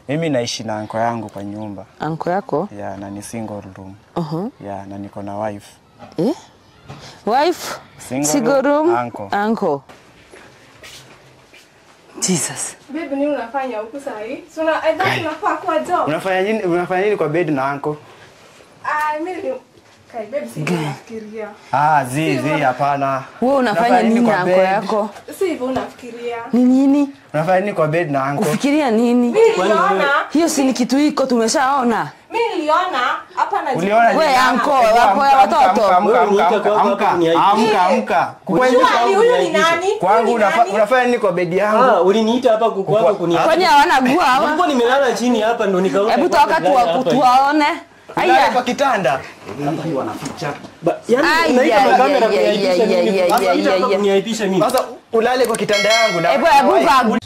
Mimi naishi na anko yangu kwa nyumba. Anko yako? Yeah, na ni single room. Yeah, na niko na wife. Wife? Single room? Anko. Jesus. Babe, nini unafanya huku saa hii? So unafaa kwa job. Unafanya nini kwa bed na anko? Mimi kai babe nafikiria. Zizi hapana. Wewe unafanya nini na anko yako? Si hivyo unafikiria. Ni nini? Unafanya nini kwa bed na anko? Ufikiria nini? Niliona. Hiyo si ni kitu iko tumeshaona. Mimi niliona hapa na wewe anko wako ya watoto. Amka. Huyu ni nani? Kwangu unafanya nini kwa bed yangu? Uliniita hapa kukwako kuniacha. Kwani hawana gua hapa? Hapo nimelala chini hapa ndo nikaona. Hebu toka tuwaone. Aya kwa kitanda. Hapa wanaficha. Yaani unaita kamera kuniaipisha mimi. Sasa ulale kwa kitanda yangu na Hebu.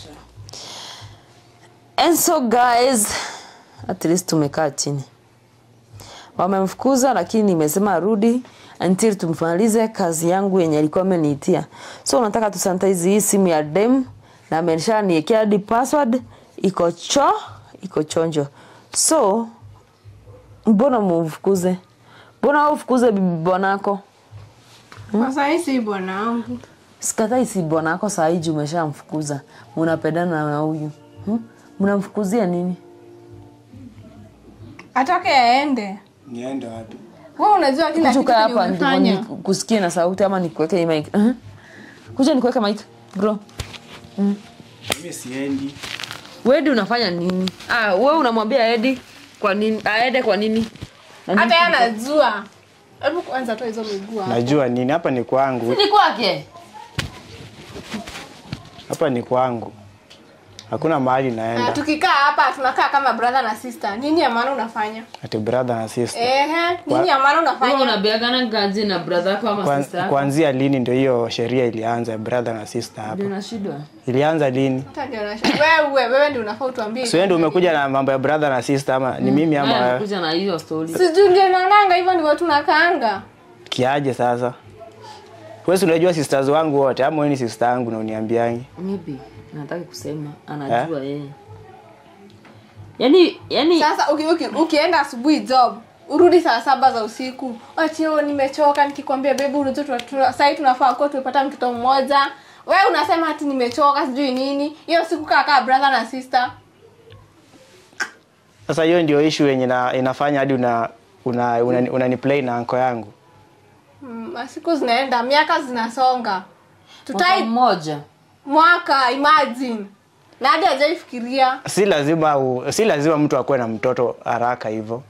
And so guys, at least tumekaa chini. Wamemfukuza lakini nimesema rudi until tumalize kazi yangu yenye alikuwa ameniitia. So unataka tusanitize hii simu ya dem na ameshaniwekea hadi password iko chonjo. So mbona mfukuze? Mbona ufukuze bibi bwanako? Sasa hii si bwanangu. Sikatai si bwanako saa hii umeshamfukuza. Mnapendana na huyu. Mnamfukuzia nini? Atake aende. Niende wapi? Wewe unajua kila kitu hapa ndio kusikia na sauti ama nikuweke mic. Kuja nikuweke mic, bro. Mimi siendi. Wewe unafanya nini? Wewe unamwambia aende kwa nini? Aende kwa nini? Hata yeye anajua. Hebu kwanza toa hizo miguu hapa. Najua nini? Hapa ni kwangu. Si ni kwake. Hapa ni kwangu. Hakuna mahali naenda. Tukikaa hapa tunakaa kama brother na sister. Nini ya maana unafanya? Ati brother na sister. Nini ya maana unafanya? Wewe unabeagana ngazi na brother yako ama sister yako? Kuanzia lini ndio hiyo sheria ilianza brother na sister hapa? Ndio shida. Ilianza lini? Wewe ndio unafaa utuambie. Sio ndio umekuja na mambo ya brother na sister ama ni mimi ama wewe? Umekuja na hiyo story. Sijui ndio naonanga hivyo ndivyo tunakaanga. Kiaje sasa? Wewe unajua sisters wangu wote ama wewe ni sister yangu na uniambiangi? Maybe nataka kusema anajua yeye. Yaani sasa ukienda asubuhi job, urudi saa 7 za usiku. Achio nimechoka nikikwambia baby unajua sasa tunafaa kwa tupata mtoto mmoja. Wewe unasema ati nimechoka sijui nini. Hiyo siku kaka brother na sister. Sasa hiyo ndio issue yenye inafanya hadi unaniplay na anko yangu. Siku zinaenda, miaka zinasonga. Tutai mmoja. Mwaka imagine. Na hadi hajaifikiria. Si lazima mtu akue na mtoto haraka hivyo.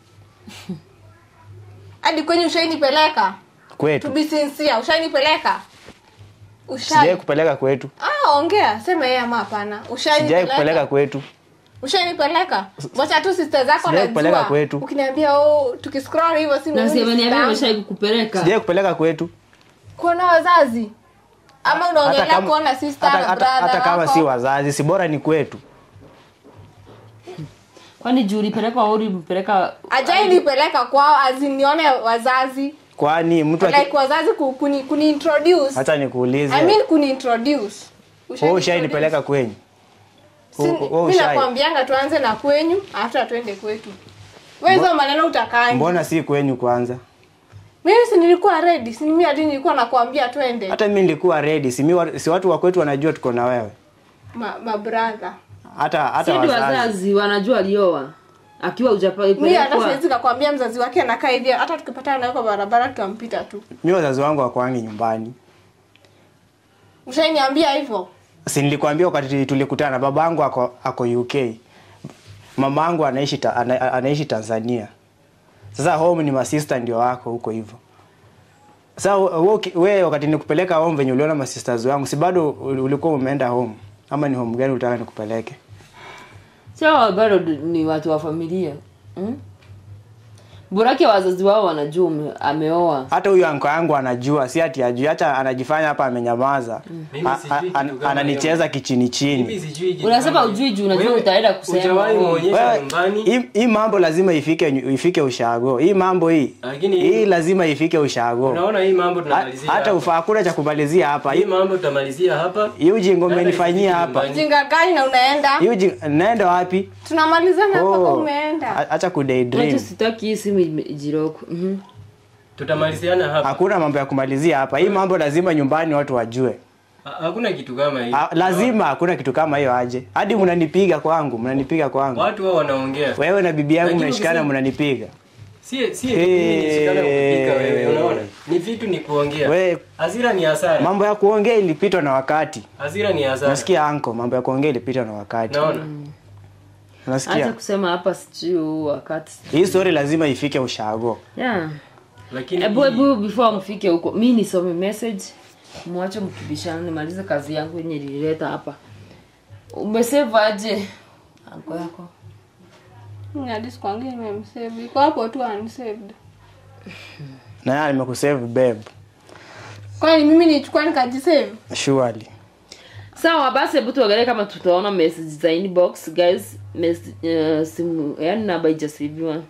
Hadi kwenye ushainipeleka? Kwetu. To be sincere, ushainipeleka? Sijai kupeleka kwetu. Ongea, sema yeye ama hapana. Sijai kupeleka kwetu. Ushainipeleka? Wacha tu sister zako na kupeleka kwetu. Ukiniambia tukiscroll hivyo simu. Na sema niambia umeshakupeleka. Sijai kupeleka kwetu. Kuna wazazi? Ama unaongelea kuona sister na brother? Hata kama si wazazi, si bora ni kwetu. Kwani juu ulipeleka au ulipeleka? Ajainipeleka kwao azinione wazazi. Kwani mtu like wazazi kuni introduce. Hata nikuulize. I mean kuni introduce. Ushainipeleka kwenyu. Mimi nakwambianga tuanze na kwenyu, after twende kwetu. Wewe hizo maneno utakaa. Mbona si kwenyu kwanza? Mimi si nilikuwa ready, si mimi hadi nilikuwa nakwambia twende. Hata mimi nilikuwa ready, si watu wa kwetu wanajua tuko na wewe. Ma brother. Hata wazazi wanajua alioa. Akiwa hujapeleka. Mimi hata siwezi kukwambia mzazi wake anakaa hivi, hata tukipatana naye kwa barabara tutampita tu. Mimi wazazi wangu wakwangi nyumbani. Ushaniambia hivyo? Si nilikwambia wakati tulikutana babangu ako UK. Mamangu anaishi Tanzania. Sasa home ni masista ndio wako huko hivyo. Sasa wewe wakati nikupeleka home venye uliona masisters wangu, si bado ulikuwa umeenda home? Ama ni home gani unataka nikupeleke? Sio bado ni watu wa familia. Buraki wazazi wao wanajua ameoa. Hata huyu anko yangu anajua, si ati ajui, hata anajifanya hapa amenyamaza. Ananicheza kichini chini. Mimi sijui kitu. Unasema ujui juu unajua utaenda kusema. Hujawahi muonyesha nyumbani. Hii mambo lazima ifike ushago. Hii mambo hii. Hii lazima ifike ushago. Unaona hii mambo tunamalizia. Hata hakuna cha kumalizia hapa. Hii mambo tutamalizia hapa. Hii ujinga umenifanyia hapa. Ujinga gani na unaenda? Hii ujinga naenda wapi? Tunamalizana hapa kwa umeenda. Acha ku daydream. Acha sitaki hii simu jiroko. Tutamaliziana hapa. Hakuna mambo ya kumalizia hapa. Hii mambo lazima nyumbani watu wajue. Hakuna kitu kama hiyo. Lazima hakuna kitu kama hiyo aje. Hadi mnanipiga kwangu. Watu wao wanaongea. Wewe na bibi yangu mnashikana mnanipiga. Si nishikana kupika wewe, unaona? Ni vitu ni kuongea. Hasira ni hasara. Mambo ya kuongea ilipitwa na wakati. Hasira ni hasara. Nasikia anko, mambo ya kuongea ilipitwa na wakati. Naona. Nasikia. Acha kusema hapa sijui wakati. Hii story lazima ifike ushago. Yeah. Lakini Ebu before mfike huko, mimi nisome message. Muache mkibishana nimalize kazi yangu yenye nilileta hapa. Umesave aje anko yako? Hadi siku ngine nimemsave. Iko hapo tu unsaved. Na yeye nimekusave babe. Kwani mimi nichukua nikajisave? Surely. Sawa basi hebu tuangalie kama tutaona message za inbox guys. Simu yani namba ijasibiwa.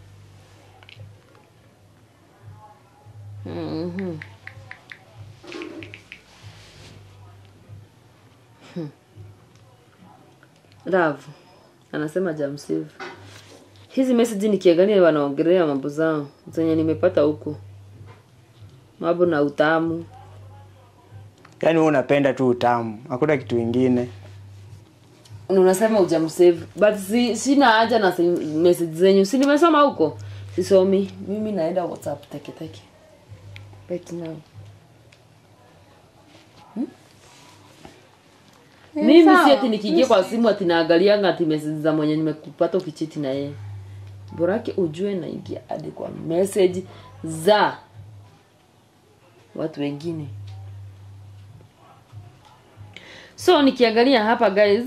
Love anasema jamsave. Hizi message nikiangalia wanaongelea mambo zao zenye nimepata huko. Mambo na utamu. Yaani wewe unapenda tu utamu. Hakuna kitu kingine. Unasema hujamsave but sina haja na message zenyu. Si nimesoma huko. Sisomi. Mimi naenda WhatsApp teke. Right now. Mimi si ati nikiingia kwa simu ati naangalianga ati message za mwenye nimekupata ukichiti na yeye. Borake ujue naingia hadi kwa message za watu wengine. So nikiangalia hapa guys,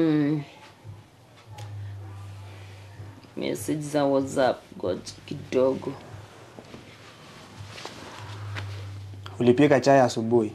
message za WhatsApp kidogo. Ulipika chai asubuhi?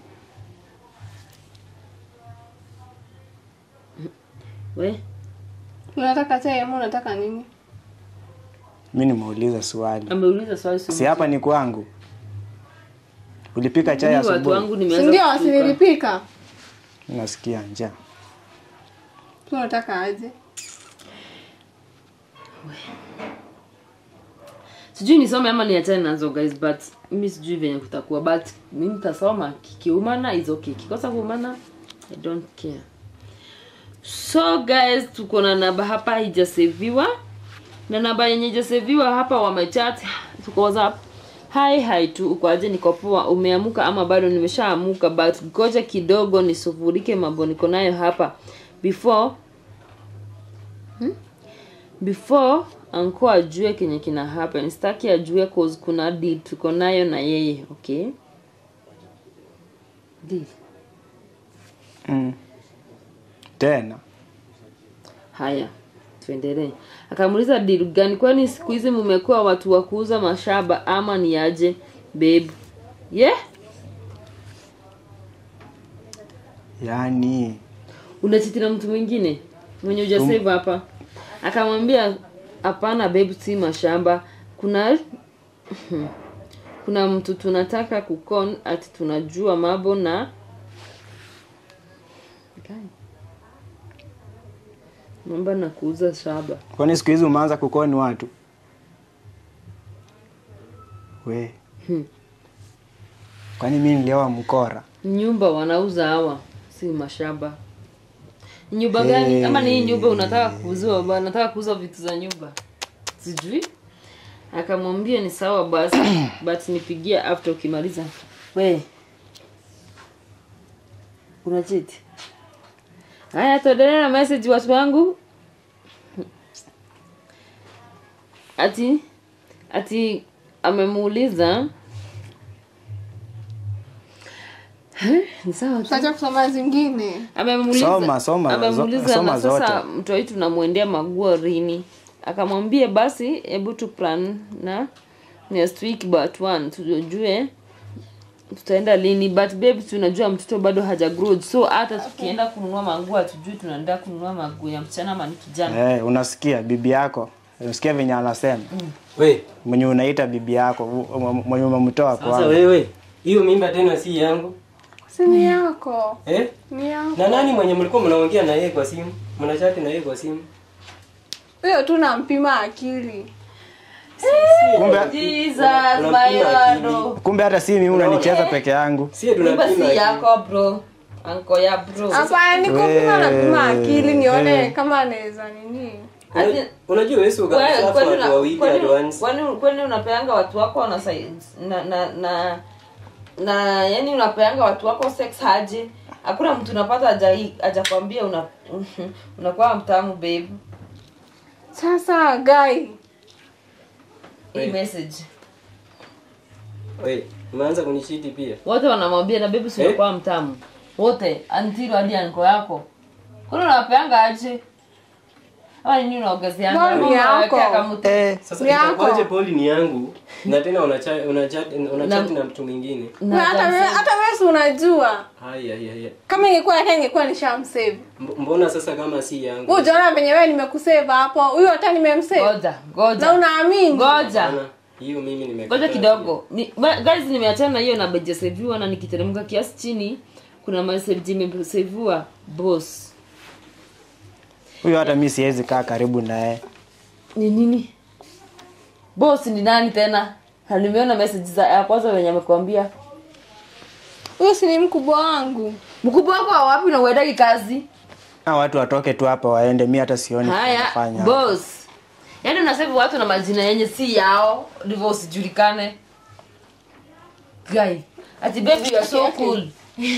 We? Unataka chai ama unataka nini? Mimi nimeuliza swali. Ameuliza swali si hapa ni kwangu. Ulipika chai asubuhi? Watu wangu nimeanza. Ndio asinilipika. Nasikia njaa. Unataka aje? Sijui nisome ama niachane nazo guys but mimi sijui venye kutakuwa but mimi nitasoma kikiumana is okay. Kikosa kuumana I don't care. So guys tuko na namba hapa haijaseviwa. Na namba yenye haijaseviwa hapa wamechat tuko WhatsApp. Hi tu uko aje niko poa umeamuka ama bado nimeshaamuka but ngoja kidogo nisufurike mambo niko nayo hapa before anko ajue kenye kina happen. Sitaki ajue cause kuna deal tuko nayo na yeye, okay? Deal. Tena. Haya, tuendelee. Akamuuliza deal gani kwani siku hizi mmekuwa watu wa kuuza mashamba ama ni aje babe? Yeah? Yaani unachiti na mtu mwingine mwenye hujasave hapa? Akamwambia hapana babe si mashamba. Kuna mtu tunataka kukon ati tunajua mambo na mambo na kuuza shamba. Kwani siku hizi umeanza kukoni watu? We. Kwani mimi nilioa mkora? Nyumba wanauza hawa si mashamba. Nyumba gani? Ama ni nyumba unataka kuuziwa bwana, nataka kuuza vitu za nyumba. Sijui. Akamwambia ni sawa basi, but nipigia after ukimaliza. We. Kuna cheti. Haya tuendelee na message watu wangu. Ati amemuuliza ni sawa tu. Sasa kusoma zingine. Amemuuliza soma na sasa mtu wetu tunamwendea maguo rini. akamwambia basi hebu tu plan na next week but one tujue tutaenda lini, but babe tunajua mtoto bado haja grow, so hata tukienda kununua manguo tujue tunaenda kununua manguo ya msichana ama ni kijana. Unasikia bibi yako? Unasikia venye anasema? Wewe mwenye unaita bibi yako mwenye umemtoa kwa. Sasa wewe hiyo mimba tena si yangu. Si ni yako. Ni yako. Na nani mwenye mlikuwa mnaongea na yeye kwa simu? Mnachati na yeye kwa simu? Huyo tu nampima akili. Kumbe Jesus my Lord. Kumbe hata si mimi unanicheza peke yangu. Si tunapima si yako bro. Anko ya bro. Hapa niko kupima na kupima akili nione kama anaweza nini. Unajua wewe sio watu wawili advance. Kwani unapeanga watu wako na yani unapeanga watu wako sex haje? Hakuna mtu unapata hajakwambia unakuwa mtamu babe. Sasa guy hii message. Wewe umeanza kunishiti pia. Wote wanamwambia na baby sio kwa mtamu. Wote until hadi anko yako. Kuna unapeanga aje? Hawa nini unaongezeana? Ni yako. Sasa itakuwaje poli ni yangu na tena unachat na mtu mwingine. Hata wewe unajua. Haya. Kama ingekuwa yake ingekuwa nishamsave. Mbona sasa kama si yangu? Wewe unaona venye wewe nimekusave hapo. Huyo hata nimemsave. Ngoja. Na unaamini? Ngoja. Hiyo mimi nimekataa. Ngoja kidogo. Guys nimeachana na hiyo na budget save na nikiteremka kiasi chini kuna message imesavewa boss. Huyo hata mimi siwezi kaa karibu naye. Ni nini? Boss ni nani tena? Halimeona message za kwanza wenye amekwambia. Huyo si ni mkubwa wangu. Mkubwa wako wapi na uendaki kazi? Watu watoke tu hapa waende, mimi hata sioni kufanya. Boss. Yaani unasema watu na majina yenye si yao, ndivyo usijulikane. Guy, ati baby you are so cool.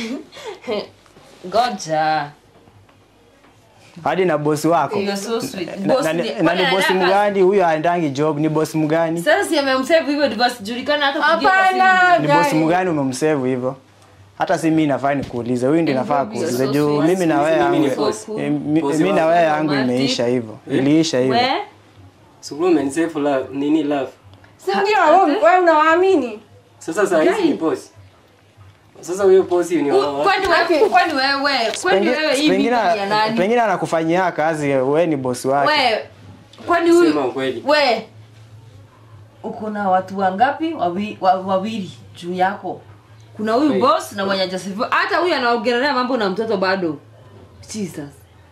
Goja. Hadi na boss wako. You're so sweet. Na ni boss mgani huyo haendangi job? Ni boss mgani? Sasa si amemsave hivyo ndivyo usijulikane hata kupigia simu. Ni boss mgani umemsave hivyo? Hata si mimi nafaa nikuulize. Huyu ndiye nafaa kuuliza juu mimi na wewe yangu. Mimi na wewe yangu imeisha hivyo. Iliisha hivyo. Superman save love nini love? Sasa wewe unawaamini? Sasa hizi ni boss. Sasa huyo boss ni wao. Kwani wewe hivi ya nani? Pengine anakufanyia kazi, wewe ni boss wake. Wewe kwani huyu sema ukweli. Wewe uko na watu wangapi? Wawili juu yako. Kuna huyu boss na mwenye Joseph. Hata huyu anaongelea mambo na mtoto bado. Jesus.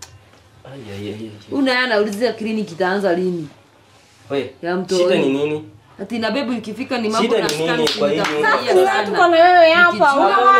Unaulizia kliniki itaanza lini? Wewe, shida ni nini? Ati na baby ikifika ni mambo na scan kwa hiyo. Sasa tuko na wewe hapa.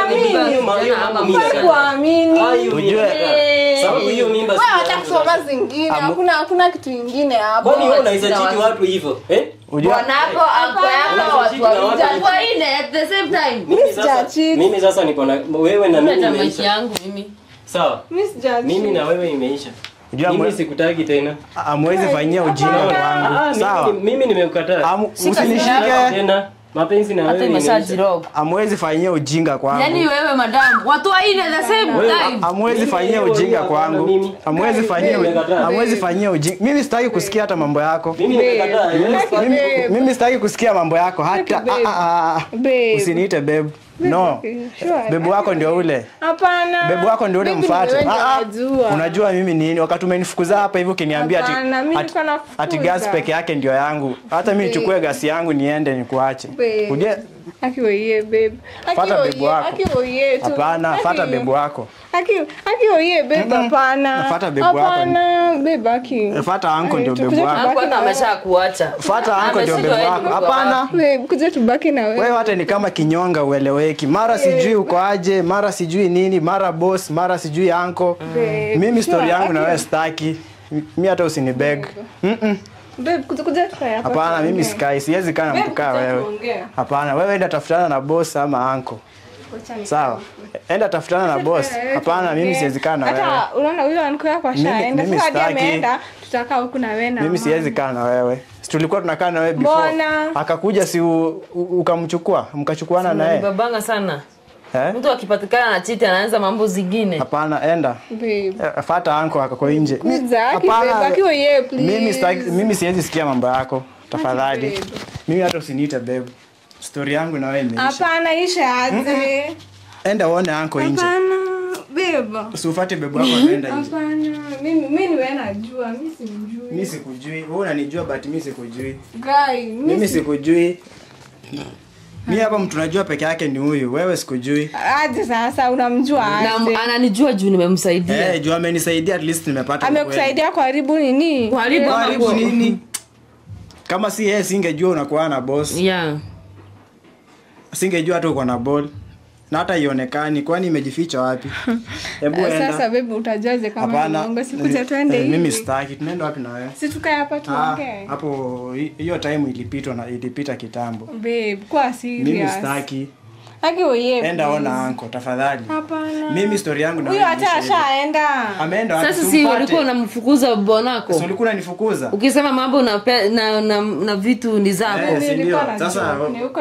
Unaamini? Ujue sababu hiyo mimba wewe hata kusoma zingine. Hakuna kitu kingine hapo. Kwani wewe unaizachiti watu hivyo? Bwanako anko yako watu wawili at the same time. Mimi sasa niko na wewe na mimi nimeisha yangu mimi. Sawa. Mimi na wewe imeisha. Mimi sikutaki tena. Amwezi fanyia ujinga wangu. Sawa. Mimi nimekukataa. Usinishike tena. Mapenzi na wewe imeisha. Amwezi fanyia ujinga kwangu. Yaani wewe madam, watu waine the same time. Amwezi fanyia ujinga kwangu. Amwezi fanyia ujinga. Mimi sitaki kusikia hata mambo yako. Mimi nimekataa. Mimi sitaki kusikia mambo yako hata usiniite babe. No. Bebu wako ndio ule. Hapana. Bebu wako ndio ule mfuate. Unajua mimi nini? Wakati umenifukuza hapa hivyo ukiniambia ati gas peke yake ndio yangu. Hata mimi nichukue gas yangu niende nikuache. Uje Akiwe babe. Fuata bebu wako. Akiwe tu. Hapana, fuata bebu wako. Akiwe babe hapana. Fuata bebu wako. Hapana, babe aki. Fuata anko ndio bebu wako. Anko ameshakuacha. Fuata anko ndio bebu wako. Hapana. Babe, kuja tubaki na wewe. Wewe hata ni kama kinyonga ueleweki. Mara sijui uko aje, mara sijui nini, mara boss, mara sijui anko. Mimi story yangu na wewe sitaki. Mimi hata usinibeg. Babe, kuja tukaya hapa. Hapana, mimi siwezi kaa na mtu kama wewe. Hapana, wewe enda tafutana na boss ama anko. Sawa. Enda tafutana na boss. Hapana, mimi siwezi kaa na wewe. Hata unaona huyo anko yako ashaenda. Sasa hadi ameenda, tutakaa huku na wewe na mimi siwezi kaa na wewe. Tulikuwa tunakaa na wewe before. Akakuja si ukamchukua, mkachukuana na yeye. Babanga sana. Mtu akipatikana na cheat anaanza mambo zingine. Hapana, enda. Babe. Fuata anko ako nje. Mimi siwezi sikia mambo yako. Tafadhali. Mimi hata usiniite babe. Story yangu na wewe imeisha. Hapana, isha aje. Enda uone anko nje. Hapana, babe. Usifuate babe wako anaenda nje. Hapana. Mimi ni wewe najua, mimi sikujui. Mimi sikujui. Wewe unanijua but mimi sikujui. Guy, Mimi sikujui. Mimi hapa mtu najua peke yake ni huyu. Wewe sikujui. Aje sasa unamjua aje? Na ananijua juu nimemsaidia. Juu amenisaidia at least nimepata. Amekusaidia karibu nini? Karibu nini? Kama si yeye singejua unakuwa na boss. Yeah. Singejua hata uko na ball. Na hata ionekani kwani imejificha wapi? Hebu enda. Sasa baby utajaje kama unaongo sikuja twende hivi. Mimi sitaki. Tunaenda wapi na wewe? Si tukae hapa tuongee. Hapo hiyo time ilipita kitambo. Babe, kwa serious. Mimi sitaki. Haki wewe. Enda ona anko tafadhali. Hapana. Mimi story yangu na wewe. Huyo hata ashaenda. Ameenda wapi? Sasa si ulikuwa unamfukuza bonako? Sasa ulikuwa unanifukuza. Ukisema mambo na vitu ni zako. Ndio. Sasa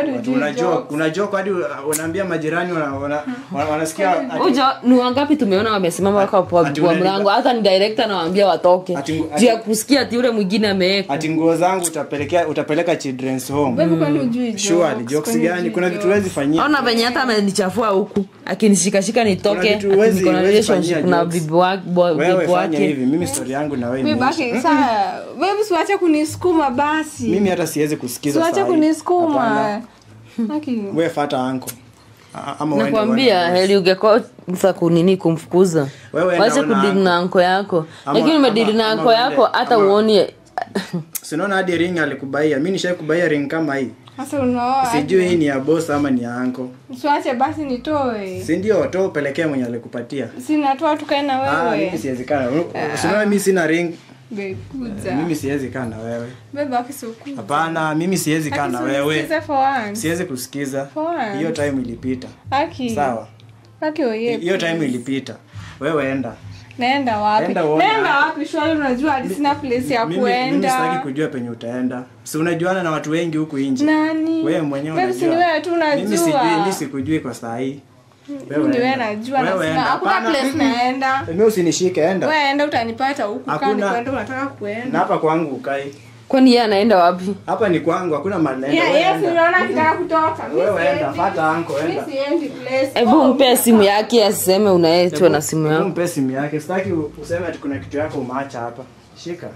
unajua hadi unaambia majirani wanasikia. Uja ni wangapi tumeona wamesimama wako kwa mlango hata ni director anawaambia watoke. Jia kusikia ati yule mwingine ameweka. Ati nguo zangu utapeleka children's home. Baby kwani ujui? Sure, jokes gani? Kuna vitu huwezi fanyia. Ona venye hata amenichafua huku akinishikashika nitoke niko na relationship na bibi wake hivi mimi story yangu na wewe bibi wake sawa wewe usiache kunisukuma basi mimi hata siwezi kusikiza sasa usiache kunisukuma lakini wewe fuata anko ama wewe nakwambia heli ungekosa kunini kumfukuza wacha kudili na anko yako lakini umedili na anko yako hata uone sinaona hadi ring alikubaia mimi nishakubaia ring kama hii. Sasa unaoa. Sijui hii ni ya boss ama ni ya anko. Usiache basi nitoe. Si ndio toa pelekea mwenye alikupatia. Sina toa tukae na wewe. Mimi siwezi kana. Usiona mimi sina ring. Babe, mimi siwezi kana na wewe. Beba kisuku. Hapana, mimi siwezi kana na wewe. Sikiza for once. Siwezi kusikiza. Hiyo time ilipita. Haki. Sawa. Haki wewe. Hiyo time ilipita. Wewe enda. Naenda wapi? Nenda wapi? Shwari unajua hadi sina place ya kuenda. Mimi sitaki kujua penye utaenda. Si unajuana na watu wengi huku nje. Nani? Wewe mwenyewe unajua. Wewe si wewe tu unajua. Mimi sikujui kwa saa hii. Wewe najua na sina. Hakuna place naenda. Mimi usinishike enda. Wewe enda utanipata huku kani kwenda unataka kuenda. Na hapa kwangu ukai. Kwani yeye anaenda wapi? Hapa ni kwangu, hakuna mahali naenda. Yes, unaona kitaka kutoka. Wewe enda, fuata anko enda. Mimi siendi place. Hebu mpe simu yake aseme unaitwa na simu yako. Mpe simu yake. Sitaki useme ati kuna kitu yako umeacha hapa. Shika.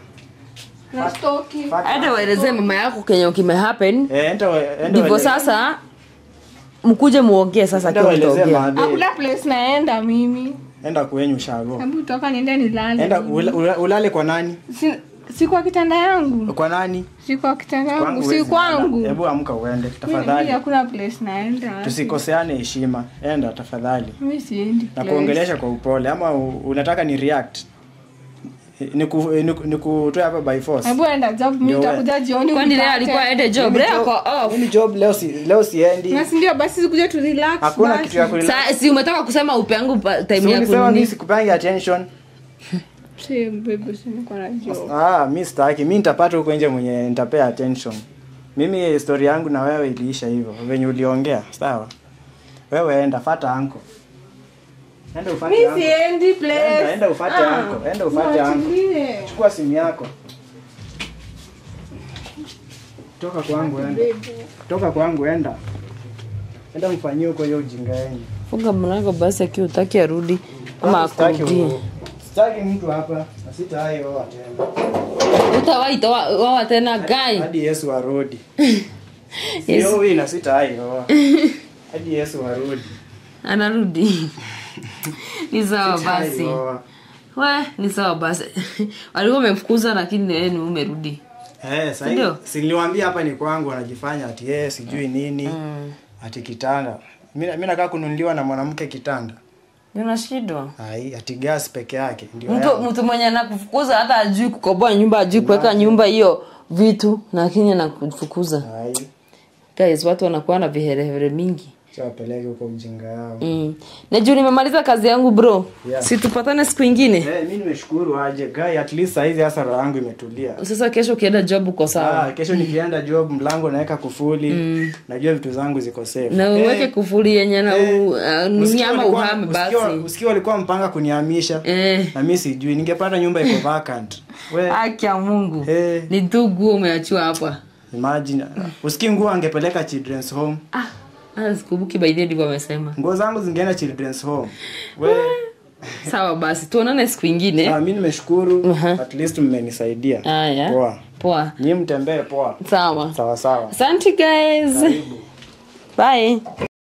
Na stoki. Hata waelezee mama yako kenye kime happen. Enda. Ndivyo sasa mkuje muongee sasa kwa kuongea. Hakuna place naenda mimi. Enda kwenyu shago. Hebu toka niende nilale. Enda ulale kwa nani? Si kwa kitanda yangu. Kwa nani? Si kwa kitanda yangu, si kwangu. Hebu amka uende tafadhali. Mimi hakuna place naenda. Tusikoseane heshima. Enda tafadhali. Mimi siendi. Na kuongelesha kwa upole ama unataka ni react? Nikutoa hapa by force. Hebu enda job mimi nitakuja jioni. Kwani leo alikuwa aende job? Leo kwa off. Mimi job leo siendi. Na ndio basi sikuje tu relax. Hakuna kitu ya kurelax. Sasa si umetoka kusema upe yangu time yako nini? Mimi sikupangi attention. Si baby siko na job. Mimi sitaki. Mimi nitapata huko nje mwenye nitapea attention. Mimi story yangu na wewe iliisha hivyo. Venye uliongea, sawa? Wewe enda fuata anko. Enda ufuate anko. Mimi siendi place. Enda ufuate anko. Enda ufuate anko. Chukua simu yako. Toka kwangu enda. Toka kwangu enda. Enda mfanyie huko hiyo ujinga yenu. Funga mlango basi akiwa utaki arudi ama akurudie. Sitaki mtu hapa. Sitawahi wao tena. Utawaita wao tena gai. Hadi Yesu arudi. Sio wewe na sitawahi wao. Hadi Yesu arudi. Anarudi. Ni sawa basi. Wewe ni sawa basi. Walikuwa wamemfukuza lakini yeye ni umerudi. Sasa si niliwaambia hapa ni kwangu anajifanya ati sijui nini. Ati kitanda. Mimi nakaa kununuliwa na mwanamke kitanda. Unashindwa? Ati gas peke yake ndio. Mtu mwenye anakufukuza hata ajui kukoboa nyumba, ajui kuweka nyumba hiyo vitu lakini anakufukuza. Guys, watu wanakuwa na viherehere mingi. Wapeleke huko ujinga yao. Najua nimemaliza kazi yangu bro. Yeah. Si tupatane siku nyingine. Mimi nimeshukuru aje guy, at least saizi hasa roho yangu imetulia. Sasa kesho ukienda job uko sawa. Kesho nikienda job mlango naweka kufuli. Najua vitu zangu ziko safe. Na uweke kufuli yenye na ama uhame basi. Usikio walikuwa mpanga kunihamisha. Na mimi sijui ningepata nyumba iko vacant. Haki ya Mungu. Ni ndugu umeachwa hapa. Imagine usikii nguo angepeleka children's home. Sikumbuki by the way wamesema. Nguo zangu zingeenda children's home. Sawa basi tuonane siku nyingine. Mimi nimeshukuru at least mmenisaidia. Poa. Nyinyi mtembee poa. Sawa. Sawa. Asante guys. Bye.